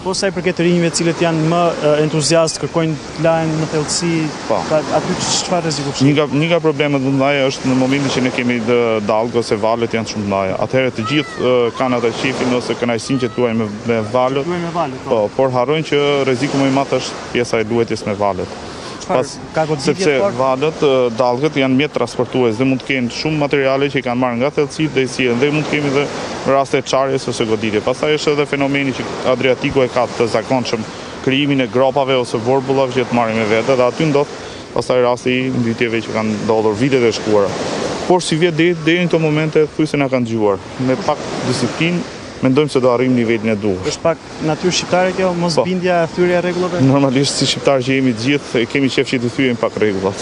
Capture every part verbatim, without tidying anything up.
Po sa i përket të rinjve cilët janë më uh, entuziast, kërkojnë të lahen në thellësi, pra aty çfarë rreziku kështu? Një nga, një nga problemet më të mëdha është në momentin që ne kemi dalgë ose valet janë shumë të mëdha. Atëherë të gjithë uh, kanë atë shifin ose kënaqësinë që luajnë me, me valet. Luajnë me valet. Po, por harrojnë që rreziku më i madh është pjesa e luetjes me valet. Pas, sepse valet, dalgët janë mjet transportues dhe mund të kenë shumë materiale që i kanë marrë nga thellësitë dhe i sjellin dhe mund të kemi edhe raste çarjes ose goditje. Pastaj është edhe fenomeni që Adriatiku e ka të zakonshëm krijimin e gropave ose vorbullave që të marrin me vete dhe aty ndodh pastaj rasti i mbytyjeve që kanë ndodhur vitet e shkuara. Por si vjet deri deri në këto momente thjesht na kanë dëgjuar. Me pak disiplinë mendojmë se do arrijmë nivelin e duhur. Është pak natyrë shqiptare kjo, mos bindja e thyrja e rregullave? Normalisht si shqiptar që jemi të gjithë, kemi qef që të thyejmë pak rregullat.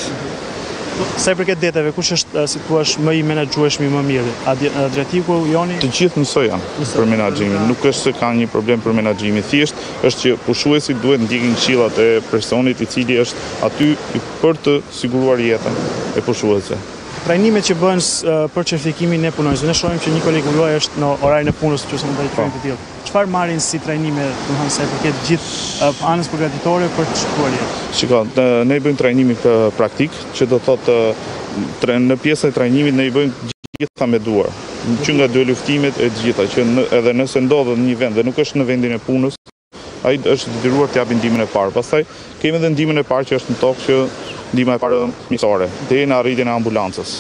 Sa i përket deteve, kush është si thua më i menaxhueshmi më mirë? Adriatiku, Joni? Të gjithë njësoj janë për menaxhimin. Nuk është se kanë një problem për menaxhimin. Thjesht është që pushuesi duhet ndjekin këshillat e personit i cili është aty për të siguruar jetën e pushuesve. Trajnimet që bëhen për certifikimin e punonjësve, ne shohim që një koleg juaj është në orarin e punës, nëse mund ta quajmë të tillë. Çfarë marrin si trajnime, domethënë sa i përket gjithë anës përgatitore për të shkuar jetë? Shikoj, ne bëjmë trajnimin praktik, që do thotë në pjesën e trajnimit ne i bëjmë gjitha me duar, që nga dy luftimet e gjitha, që edhe nëse ndodhet në një vend dhe nuk është në vendin e punës, ai është detyruar të japë ndihmën e parë. Pastaj kemi edhe ndihmën e parë që është në tokë që ndihma e parë mjekësore, deri në arritjen e ambulancës.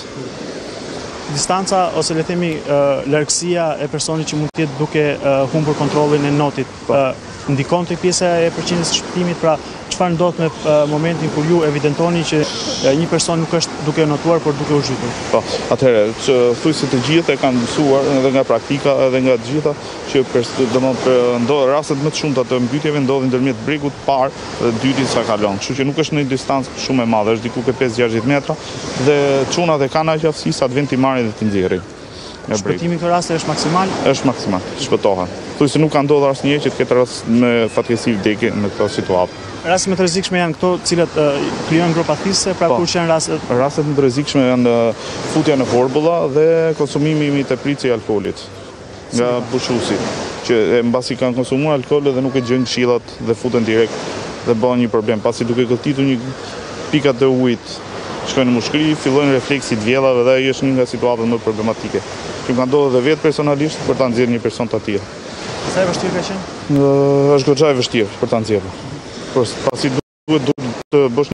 Distanca ose le themi uh, largësia e personit që mund të jetë duke uh, humbur kontrollin e notit, uh, ndikon tek pjesa e përqindjes së shpëtimit, pra çfarë ndodh me uh, momentin kur ju evidentoni që uh, një person nuk është duke notuar por duke u zhytur? Po, atëherë, thuaj se të gjithë e kanë mësuar edhe nga praktika edhe nga të gjitha që domethënë rastet më të shumta të mbytyjeve ndodhin ndërmjet bregut të parë dhe dytit sa kalon. Kështu që nuk është në një distancë shumë e madhe, është diku ke pesë gjashtëdhjetë metra dhe çunat e kanë aq aftësi sa të vend t'i marrin dhe t'i nxjerrin. Shpëtimi në këtë rast është maksimal? Është maksimal, shpëtohen. Thuaj se nuk ka ndodhur asnjëherë që të ketë rast me fatkeqësi vdekje në këtë situatë. Rastet më të rrezikshme janë këto të cilat uh, krijojnë grupa thithse, pra kur që janë rastet rastet më të rrezikshme janë uh, futja në vorbulla dhe konsumimi i tepërçi i alkoolit nga pushuesi, që mbasi kanë konsumuar alkool dhe nuk e gjejnë këshillat dhe futen direkt dhe bën një problem, pasi duke godititur një pikat të ujit, shkojnë në mushkëri, fillojnë refleksit vjellave dhe ai është një nga situatat më problematike. Që më ka ndodhur edhe vetë personalisht për ta nxjerrë një person të tillë. Sa e vështirë ka qenë? Është goxha e vështirë për ta nxjerrur. Por pasi duhet të bësh